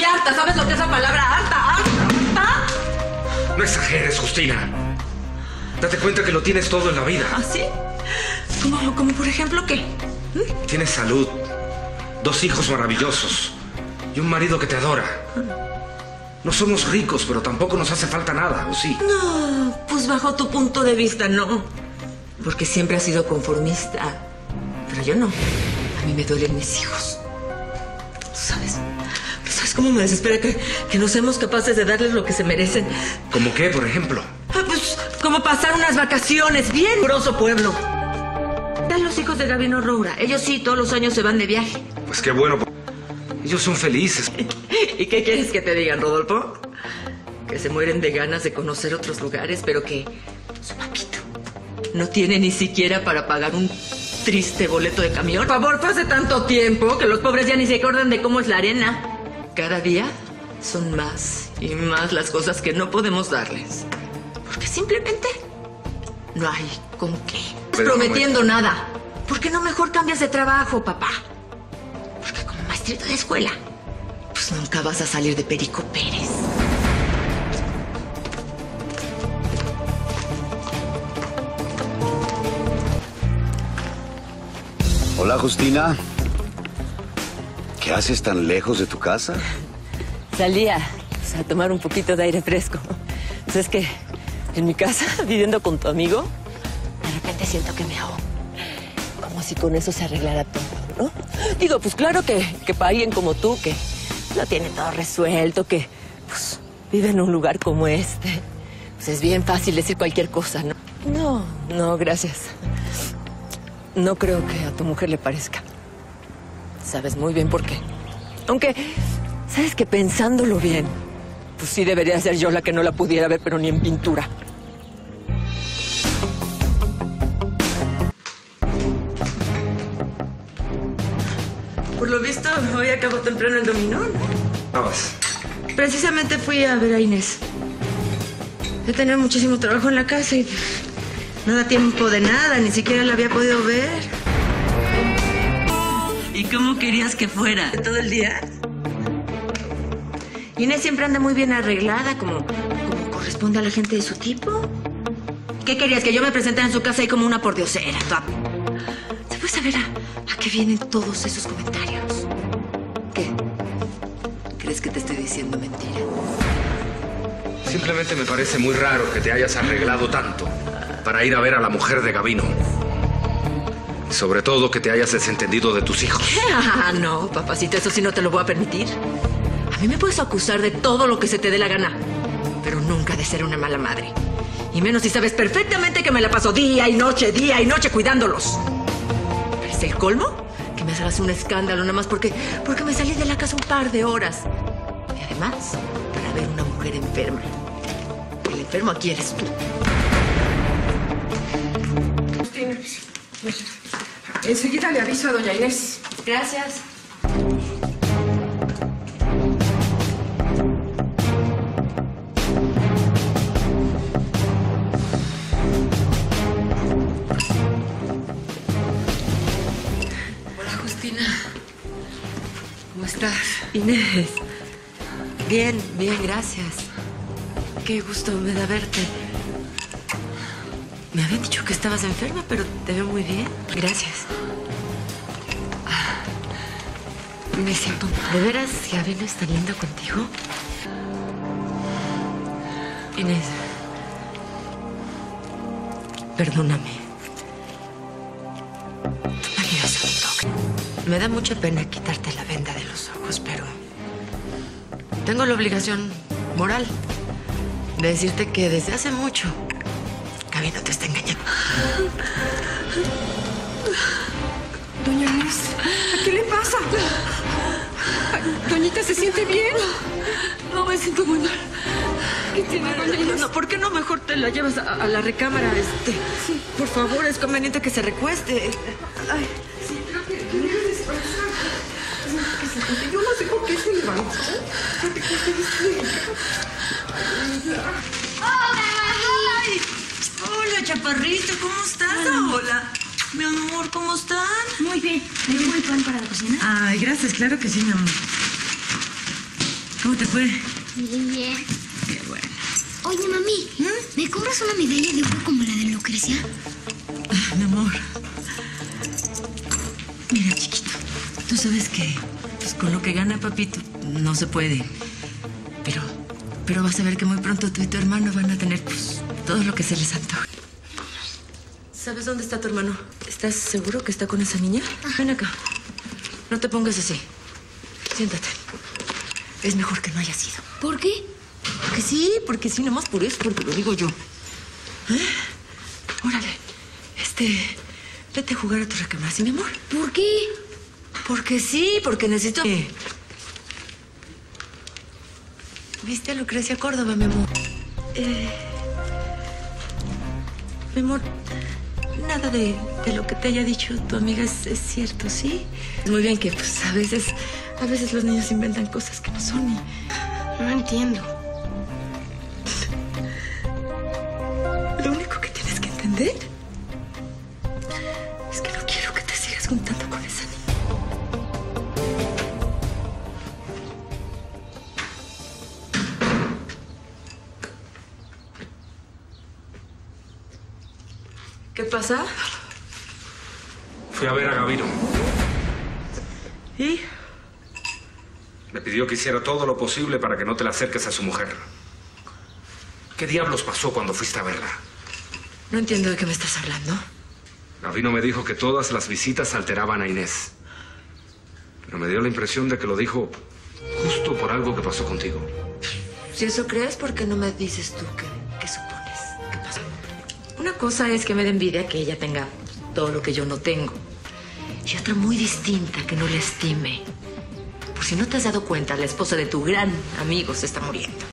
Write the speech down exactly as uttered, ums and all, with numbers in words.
harta. ¿Sabes lo que es la palabra harta? ¿Harta? No exageres, Justina. Date cuenta que lo tienes todo en la vida. ¿Ah, sí? ¿Cómo, como por ejemplo qué? ¿Mm? Tienes salud, dos hijos maravillosos y un marido que te adora. No somos ricos, pero tampoco nos hace falta nada, ¿o sí? No, pues bajo tu punto de vista, no. Porque siempre has sido conformista. Pero yo no. A mí me duelen mis hijos. ¿Tú sabes? ¿Tú sabes cómo me desespera que, que no seamos capaces de darles lo que se merecen? ¿Cómo qué, por ejemplo? Ah, pues como pasar unas vacaciones bien grosso pueblo. Están los hijos de Gabino Roura. Ellos sí, todos los años se van de viaje. Pues qué bueno. Ellos son felices. ¿Y qué quieres que te digan, Rodolfo? Que se mueren de ganas de conocer otros lugares, pero que su papito no tiene ni siquiera para pagar un triste boleto de camión. Por favor, hace tanto tiempo que los pobres ya ni se acuerdan de cómo es la arena. Cada día son más y más las cosas que no podemos darles. Porque simplemente no hay con qué. No estás prometiendo nada. ¿Por qué no mejor cambias de trabajo, papá? Porque como maestrito de escuela, pues nunca vas a salir de Perico Pérez. Hola, Justina. ¿Qué haces tan lejos de tu casa? Salía pues, a tomar un poquito de aire fresco. Pues es que en mi casa, viviendo con tu amigo, de repente siento que me ahogo. Como si con eso se arreglara todo, ¿no? Digo, pues claro que, que para alguien como tú, que lo tiene todo resuelto, que pues, vive en un lugar como este, pues es bien fácil decir cualquier cosa, ¿no? No, no, gracias. No creo que a tu mujer le parezca. Sabes muy bien por qué. Aunque, sabes que pensándolo bien, pues sí debería ser yo la que no la pudiera ver, pero ni en pintura. Por lo visto, hoy acabó temprano el dominó, ¿no? Vamos. Precisamente fui a ver a Inés. He tenido muchísimo trabajo en la casa y no da tiempo de nada, ni siquiera la había podido ver. ¿Y cómo querías que fuera? ¿Todo el día? Inés siempre anda muy bien arreglada, como, como corresponde a la gente de su tipo. ¿Qué querías? ¿Que yo me presentara en su casa ahí como una pordiosera? ¿Se puede saber a, a qué vienen todos esos comentarios? ¿Qué? ¿Crees que te estoy diciendo mentira? Simplemente me parece muy raro que te hayas arreglado tanto para ir a ver a la mujer de Gabino. Y sobre todo que te hayas desentendido de tus hijos. Ah, no, papacito, eso sí no te lo voy a permitir. A mí me puedes acusar de todo lo que se te dé la gana, pero nunca de ser una mala madre. Y menos si sabes perfectamente que me la paso día y noche, día y noche cuidándolos. ¿Pero es el colmo? Que me hagas un escándalo nada más porque, porque me salí de la casa un par de horas. Y además, para ver una mujer enferma. El enfermo aquí eres tú. Justina, enseguida le aviso a doña Inés. Gracias. Hola, Justina. ¿Cómo estás? Inés. Bien, bien, gracias. Qué gusto me da verte. Me habían dicho que estabas enferma, pero te veo muy bien. Gracias. Ah, me siento... ¿De veras Gabino está lindo contigo? Inés. Perdóname. Tu marido es un toque. Me da mucha pena quitarte la venda de los ojos, pero... tengo la obligación moral de decirte que desde hace mucho Gabino te está engañando. Doña Inés, ¿a qué le pasa? ¿Doñita se siente bien? No me siento muy mal. ¿Qué tiene, doña Inés? No, ¿por qué no mejor te la llevas a, a la recámara? Este, sí. Por favor, es conveniente que se recueste. Ay, sí, creo que debe descansar. Yo no sé por qué se levantó. ¡Ay! Hola, chaparrito, ¿cómo estás? Hola. Hola. Mi amor, ¿cómo están? Muy bien. ¿Me llevo el pan para la cocina? Ay, gracias, claro que sí, mi amor. ¿Cómo te fue? Bien, bien. Qué bueno. Oye, mami, ¿me compras una medalla de oro como la de Lucrecia? Ah, mi amor. Mira, chiquito, tú sabes que pues, con lo que gana papito no se puede. Pero, pero vas a ver que muy pronto tú y tu hermano van a tener pues, todo lo que se les antoje. ¿Sabes dónde está tu hermano? ¿Estás seguro que está con esa niña? Ven acá. No te pongas así. Siéntate. Es mejor que no haya sido. ¿Por qué? Porque sí, porque sí, nomás por eso, porque lo digo yo. ¿Eh? Órale, este... Vete a jugar a tu recámara, ¿sí, mi amor? ¿Por qué? Porque sí, porque necesito... ¿Viste a Lucrecia Córdoba, mi amor? Eh... Mi amor, nada de, de lo que te haya dicho tu amiga es, es cierto, ¿sí? Muy bien que, pues, a veces... A veces los niños inventan cosas que no son y... No entiendo. Lo único que tienes que entender es que no quiero que te sigas juntando con esa niña. ¿Qué pasa? Fui a ver a Gavino. ¿Y? Me pidió que hiciera todo lo posible para que no te le acerques a su mujer. ¿Qué diablos pasó cuando fuiste a verla? No entiendo de qué me estás hablando. Gavino me dijo que todas las visitas alteraban a Inés. Pero me dio la impresión de que lo dijo justo por algo que pasó contigo. Si eso crees, ¿por qué no me dices tú qué, qué supones? ¿Qué pasó? Una cosa es que me dé envidia que ella tenga todo lo que yo no tengo. Y otra muy distinta, que no le estime. Por si no te has dado cuenta, la esposa de tu gran amigo se está muriendo.